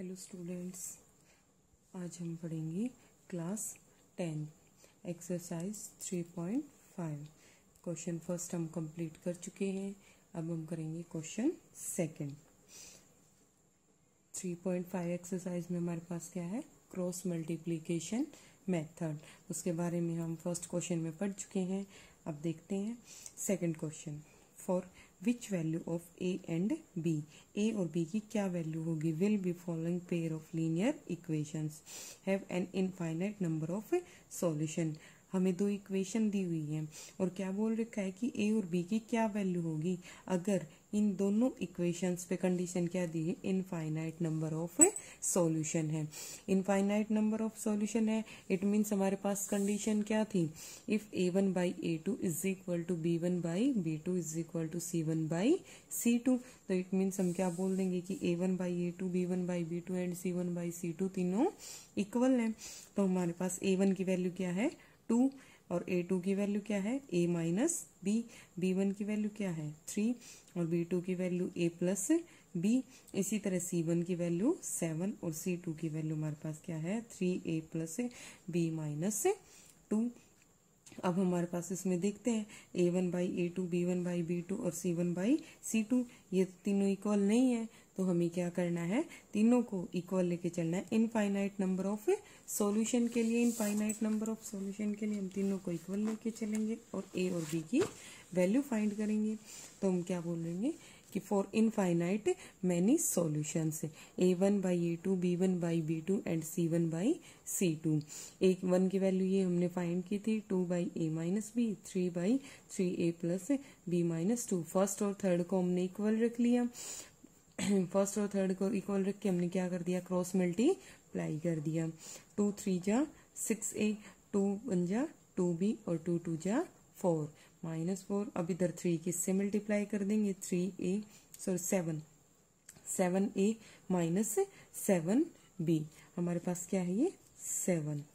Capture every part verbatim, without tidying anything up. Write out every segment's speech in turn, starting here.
Hello students, आज हम पढ़ेंगे class ten exercise three point five. Question first हम कंप्लीट कर चुके हैं। अब हम करेंगे question second. Three point five exercise में हमारे पास क्या है, क्रॉस मल्टीप्लिकेशन मेथड। उसके बारे में हम फर्स्ट क्वेश्चन में पढ़ चुके हैं। अब देखते हैं second question. For which value of A and B, A और बी की क्या वैल्यू होगी, will be following pair of linear equations have an infinite number of solution. हमें दो इक्वेशन दी हुई है और क्या बोल रखा है कि ए और बी की क्या वैल्यू होगी अगर इन दोनों इक्वेशंस पे कंडीशन क्या दी है, इनफाइनाइट नंबर ऑफ सॉल्यूशन है। इनफाइनाइट नंबर ऑफ सॉल्यूशन है, इट मीन्स हमारे पास कंडीशन क्या थी, if A one by A two is equal to B one by B two is equal to C one by C two. तो it means हम क्या बोल देंगे कि A one by A two, B one by B two and C one by C two तीनों equal है। तो हमारे पास ए वन की वैल्यू क्या है, टू, और ए टू की वैल्यू क्या है, A minus B, B one की वैल्यू क्या है, थ्री, और बी टू की वैल्यू ए प्लस बी। इसी तरह सी वन की वैल्यू सेवन और सी टू की वैल्यू हमारे पास क्या है, three A plus B minus two. अब हमारे पास इसमें देखते हैं A one by A two, B one by B two और C one by C two, ये तीनों इक्वल नहीं है। तो हमें क्या करना है, तीनों को इक्वल लेके चलना है। इनफाइनाइट नंबर ऑफ सॉल्यूशन के लिए, इनफाइनाइट नंबर ऑफ सॉल्यूशन के लिए हम तीनों को इक्वल लेके चलेंगे और ए और बी की वैल्यू फाइंड करेंगे। तो हम क्या बोलेंगे कि for infinite many solutions, A one by A two, B one by B two and C one by C two. A one की वैल्यू ये हमने फाइंड की थी, two by A minus B, three by three A plus B minus two. First और third को हमने equal रख लिया। फर्स्ट और थर्ड को इक्वल रख के हमने क्या कर दिया, क्रॉस मल्टीप्लाई कर दिया। टू थ्री जा सिक्स ए, टू वन जा टू बी और टू टू जा फोर माइनस फोर। अब इधर थ्री किससे मल्टीप्लाई कर देंगे, three A sorry seven, seven A minus seven B. हमारे पास क्या है, ये सेवन,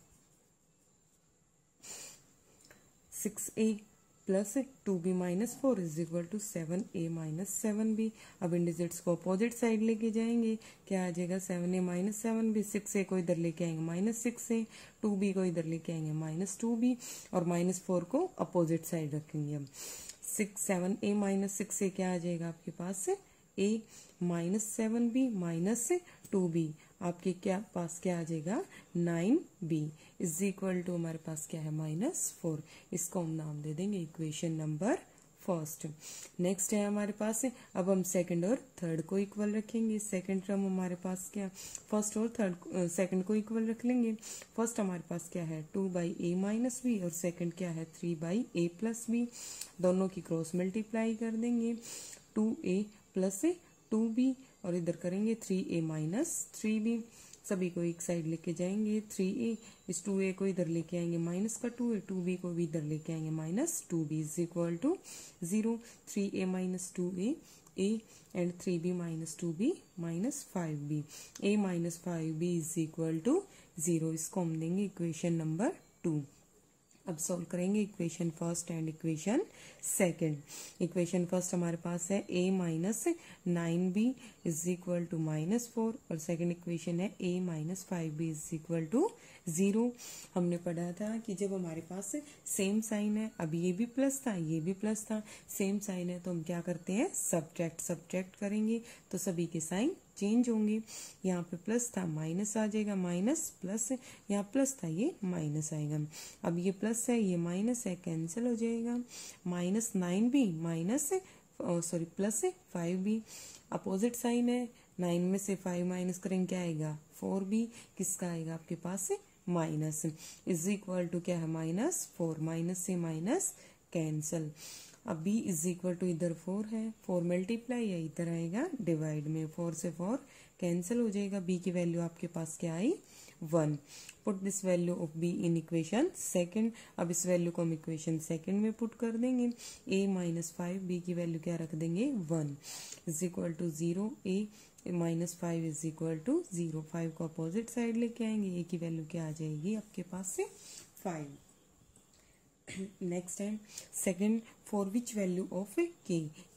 six A plus two B minus four is equal to seven A minus seven B. अब इन डिजिट्स को अपोजिट साइड लेके जाएंगे, क्या आ जाएगा, seven A minus seven B. Six A को इधर लेके आएंगे minus six A, two B को इधर लेके आएंगे माइनस टू बी और माइनस फोर को अपोजिट साइड रखेंगे। अब six seven A minus six A क्या आ जाएगा आपके पास, A minus seven B minus two B. आपके क्या पास क्या आ जाएगा, nine B is equal to हमारे पास क्या है, माइनस फोर। इसको हम नाम दे देंगे इक्वेशन नंबर फर्स्ट। नेक्स्ट है हमारे पास, अब हम सेकंड और थर्ड को इक्वल रखेंगे। सेकंड टर्म हमारे पास क्या, फर्स्ट और थर्ड सेकंड को इक्वल रख लेंगे। फर्स्ट हमारे पास क्या है, two by A minus B और सेकंड क्या है, three by A plus B. दोनों की क्रॉस मल्टीप्लाई कर देंगे, two A plus two B और इधर करेंगे three A minus three B. सभी को एक साइड लेके जाएंगे, थ्री ए, इस टू ए को इधर लेके आएंगे माइनस का टू ए, टू बी को भी इधर लेके आएंगे minus two B is equal to zero. Three A minus two A A and three B minus two B minus five B, A minus five B is equal to zero. इसको हम देंगे equation number two. अब solve करेंगे equation first and equation second. Equation first हमारे पास है a minus nine B is equal to minus four और second equation है a minus five B is equal to zero. हमने पढ़ा था कि जब हमारे पास सेम साइन है, अब ये भी प्लस था ये भी प्लस था, सेम साइन है तो हम क्या करते हैं, सब्ट्रैक्ट सब्ट्रैक्ट करेंगे तो सभी के साइन चेंज होंगे। यहाँ पे प्लस था माइनस आ जाएगा, माइनस प्लस, यहाँ प्लस था ये माइनस आएगा। अब ये प्लस है ये माइनस है, कैंसिल हो जाएगा। Minus nine B minus sorry plus five B, opposite sign है, नाइन में से फाइव माइनस करेंगे क्या आएगा, फोर बी। किसका आएगा आपके पास, माइनस, इज इक्वल टू क्या है, माइनस फोर, माइनस से माइनस कैंसल। अब b इज इक्वल टू इधर फोर है, फोर मल्टीप्लाई है, इधर आएगा डिवाइड में, फोर से फोर कैंसिल हो जाएगा। b की वैल्यू आपके पास क्या आई, one. Put this value of b in equation second. अब इस वैल्यू को हम इक्वेशन सेकंड में पुट कर देंगे, a माइनस फाइव, बी की वैल्यू क्या रख देंगे, one is equal to zero, a minus five is equal to zero. Five को अपोजिट साइड लेके आएंगे, a की वैल्यू क्या आ जाएगी आपके पास से, फाइव। नेक्स्ट है second, for which value of K,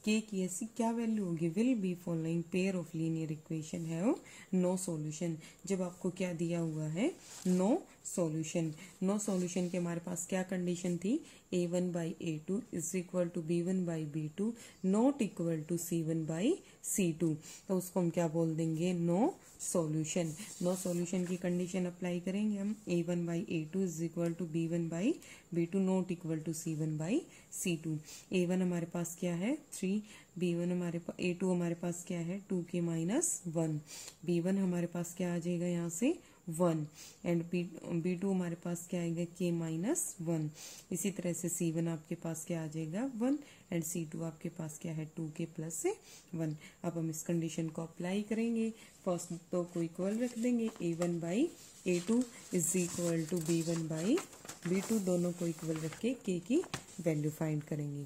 K की ऐसी क्या वैल्यू होगी, will be following pair of linear equation have no solution. जब आपको क्या दिया हुआ है, नो सॉल्यूशन। नो सॉल्यूशन के हमारे पास क्या कंडीशन थी, A one by A two is equal to B one by B two not equal to C one by C two. तो उसको हम क्या बोल देंगे, नो सॉल्यूशन। नो सॉल्यूशन की कंडीशन अप्लाई करेंगे हम, A one by A two is equal to B one by B two not equal to C one by C two. A one हमारे पास क्या है, थ्री, बी वन हमारे पास, ए to हमारे पास क्या है, to K minus one, B one हमारे पास क्या आ जाएगा यहाँ से one, and B B two हमारे पास क्या आएगा, के माइनस वन। इसी तरह से सी वन आपके पास क्या आ जाएगा, वन, एंड सी टू आपके पास क्या है, टू के प्लस वन। अब हम इस कंडीशन को अप्लाई करेंगे, फर्स्ट दो को इक्वल रख देंगे, A one by A two is equal to B one by B two, दोनों को इक्वल रख के के की वैल्यू फाइंड करेंगे।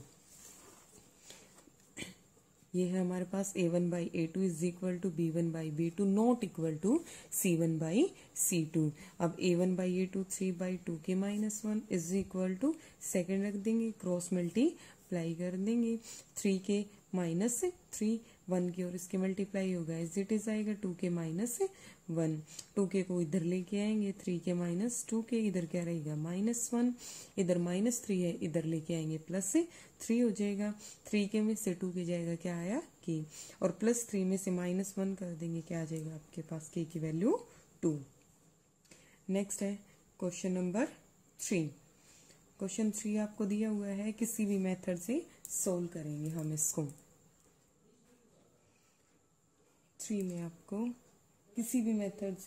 ये है हमारे पास A one by A two is equal to B one by B two not equal to C one by C two. अब A one by A two three by two K minus one is equal to, second रख देंगे, cross multiply कर देंगे, three के minus three, one की और इसके multiply होगा एज इट इज आएगा two K minus one, two K को इधर लेके आएंगे, थ्री के माइनस टू के, इधर क्या रहेगा माइनस वन, इधर माइनस थ्री है, इधर लेके आएंगे प्लस थ्री हो जाएगा, थ्री के में से टू के जाएगा क्या आया के, और प्लस थ्री में से माइनस वन कर देंगे, क्या आ जाएगा आपके पास के की वैल्यू टू। नेक्स्ट है question number three. Question three आपको दिया हुआ है, किसी भी मेथड से सोल्व करेंगे हम इसको। थ्री में आपको किसी भी मेथड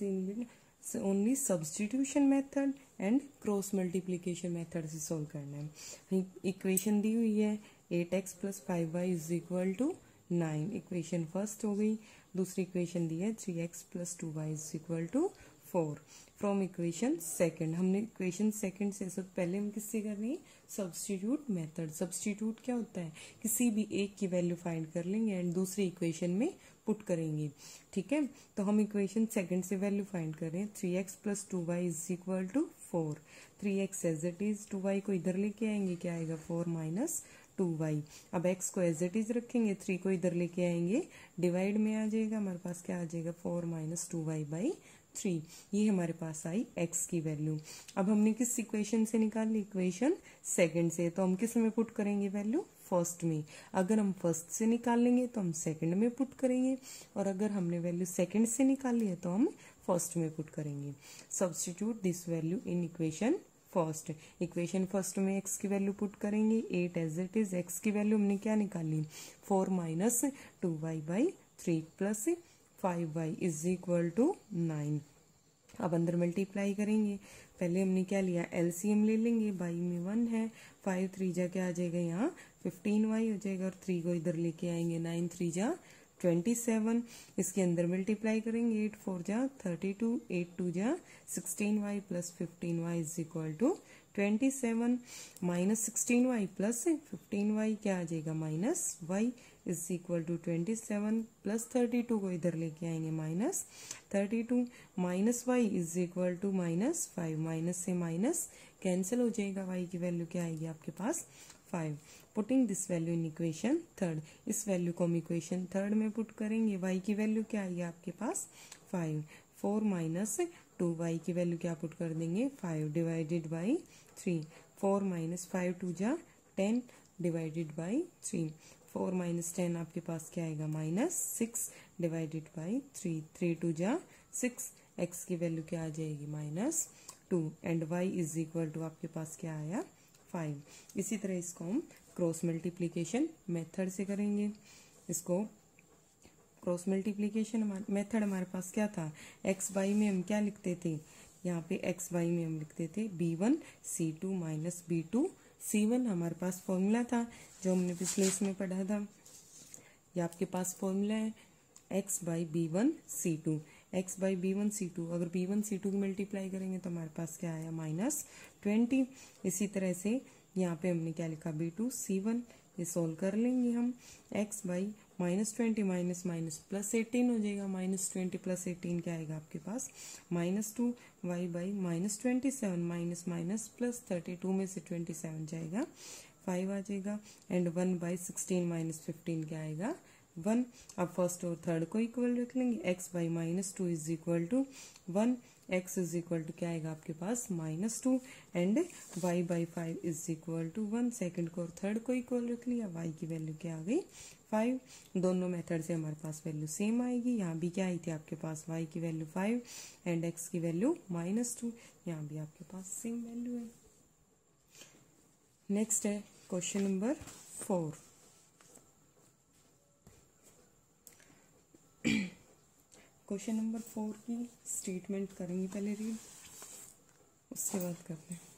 से only substitution method and cross multiplication method से सोल्व करना है। इक्वेशन दी हुई है eight X plus five Y is equal to nine, equation first हो गई। दूसरी इक्वेशन दी है three X plus two Y is equal to four. From equation second, हमने इक्वेशन सेकंड से सब पहले हम किससे कर रहे हैं, सब्स्टिट्यूट मेथड। सब्स्टिट्यूट क्या होता है, किसी भी एक की वैल्यू फाइंड कर लेंगे एंड दूसरी इक्वेशन में पुट करेंगे, ठीक है। तो हम इक्वेशन सेकंड से वैल्यू फाइंड कर रहे हैं, three X plus two Y is equal to four, three X as it is, two Y को इधर लेके आएंगे, क्या आएगा फोर माइनस टू वाई। अब x को एज इट इज रखेंगे, थ्री को इधर लेके आएंगे, डिवाइड में आ जाएगा, हमारे पास क्या आ जाएगा four minus two Y by three. ये हमारे पास आई x की वैल्यू। अब हमने किस इक्वेशन से निकाली, इक्वेशन सेकंड से, तो हम किस में पुट करेंगे वैल्यू, फर्स्ट में। अगर हम फर्स्ट से निकाल लेंगे तो हम सेकंड में पुट करेंगे, और अगर हमने वैल्यू सेकंड से निकाली है तो हम फर्स्ट में पुट करेंगे। Substitute this value in equation first. Equation first में x की वैल्यू पुट करेंगे, eight as it is, x की वैल्यू हमने क्या निकाली, four minus two Y by three plus five Y is equal to nine. अब अंदर मल्टीप्लाई करेंगे, पहले हमने क्या लिया, एलसीएम ले लेंगे, बाई में वन है, फाइव थ्री जा क्या आ जाएगा यहाँ फिफ्टीन वाई हो जाएगा, और थ्री को इधर लेके आएंगे, नाइन थ्री जा ट्वेंटी सेवन, इसके अंदर मल्टीप्लाई करेंगे, एट फोर जा थर्टी टू, एट टू जा sixteen Y plus fifteen Y is equal to twenty seven, minus sixteen Y plus fifteen Y क्या आ जाएगा minus Y is equal to twenty seven, plus thirty two को इधर लेके आएंगे, minus thirty two, minus Y is equal to minus five, minus से minus cancel हो जाएगा, वाई की वैल्यू क्या आएगी आपके पास five. Putting this value in equation third, इस वैल्यू को हम इक्वेशन थर्ड में पुट करेंगे, वाई की वैल्यू क्या आएगी आपके पास five, four minus two Y की वैल्यू क्या पुट कर देंगे five divided by three, four minus five two जा ten divided by three, four minus ten आपके पास क्या आएगा minus six divided by three, three two जा सिक्स, एक्स की वैल्यू क्या आ जाएगी minus two, and Y is equal to आपके पास क्या आया फाइव। इसी तरह इसको हम क्रॉस मल्टीप्लीकेशन मेथड से करेंगे। इसको क्रॉस मल्टीप्लीकेशन मेथड हमारे पास क्या था, एक्स बाई में हम क्या लिखते थे, यहाँ पे एक्स बाई में हम लिखते थे B one C two minus B two C one, हमारे पास फॉर्मूला था जो हमने पिछले इसमें पढ़ा था। ये आपके पास फॉर्मूला है X by B one C two, X by B one C two, अगर बी वन सी टू की मल्टीप्लाई करेंगे तो हमारे पास क्या आया माइनस ट्वेंटी। इसी तरह से यहाँ पे हमने क्या लिखा बी टू सी वन, ये सोल्व कर लेंगे हम, X by minus twenty minus minus plus eighteen हो जाएगा, माइनस ट्वेंटी प्लस एटीन क्या आएगा आपके पास minus two, Y by minus twenty seven minus minus plus thirty two में से ट्वेंटी सेवन जाएगा फाइव आ जाएगा and one by sixteen minus fifteen क्या आएगा वन। अब फर्स्ट और थर्ड को इक्वल रख लेंगे, X by minus two is equal to one, X is equal to क्या आएगा आपके पास minus two and Y by five is equal to one. Second को और थर्ड को इक्वल रख लिया, वाई की वैल्यू क्या आ गई फाइव। दोनों मेथड से हमारे पास वैल्यू सेम आएगी, यहाँ भी क्या आई थी आपके पास वाई की वैल्यू फाइव एंड एक्स की वैल्यू माइनस टू, यहाँ भी आपके पास सेम वैल्यू है। नेक्स्ट है question number four. Question number four की स्टेटमेंट करेंगे पहले रीड, उसके बाद करते हैं।